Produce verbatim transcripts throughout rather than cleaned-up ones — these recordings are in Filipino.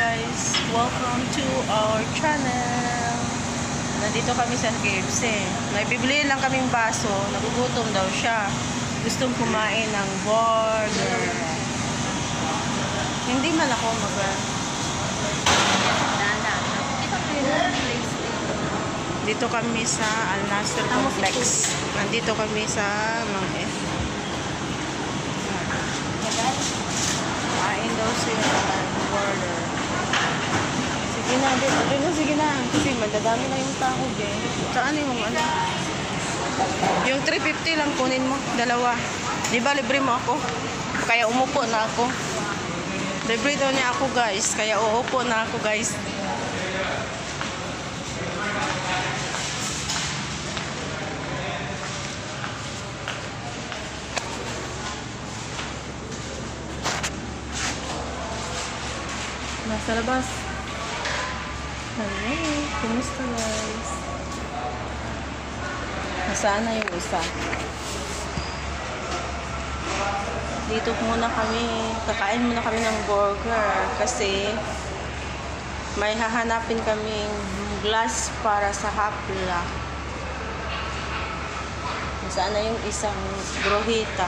guys, welcome to our channel. Nandito kami sa K F C. May bibili lang kaming baso. Nagugutom daw siya. Gustong kumain ng burger. Hindi man ako mag Dito kami sa Al Nasser Complex. Nandito kami sa Mang F. Kain daw siya ng burger. Sige na, dito. Dito, sige na. Kasi madadami na yung tao, eh. Saan yung ano? Yung three fifty lang kunin mo. Dalawa. Di ba, libre mo ako? Kaya umupo na ako. Libre daw niya ako, guys. Kaya uupo na ako, guys. Nasa labas. Hello. Kumusta, guys? Nasaan na yung isa? Dito muna kami. Kakain muna kami ng burger. Kasi may hahanapin kaming glass para sa hapla. Nasaan na yung isang brohita?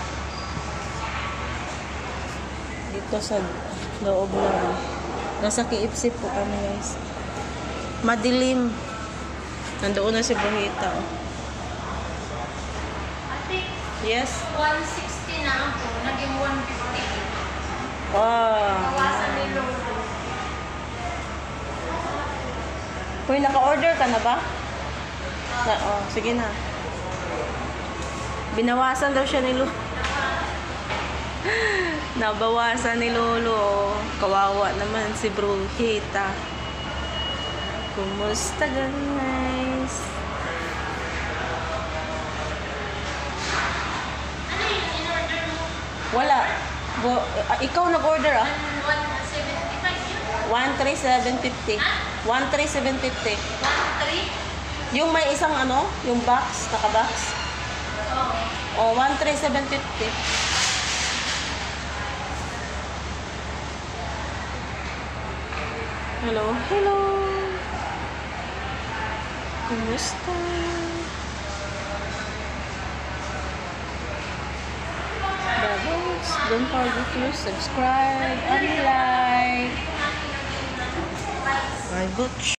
Dito sa loob na. Nasa K F C po kami, guys. Madilim. Nandoon na si Brohita. Oh. Yes? one sixty na ako. Naging one fifty. Wow. Bawasan ni Lolo. Uy, naka-order ka na ba? Na, oh, sige na. Binawasan daw siya ni Lolo. Nabawasan ni Lolo. Kawawa naman si Brohita. Kumusta, guys? Ano yung in-order mo? Wala. Bo, uh, ikaw nag-order, ah? one seventy-five yun? one three seven fifty. one three seven fifty. one three? Yung may isang ano? Yung box? Naka-box? Oo. O, one three seven fifty. Hello, hello. Kumusta? Babos, don't forget to subscribe and like. Bye, butch.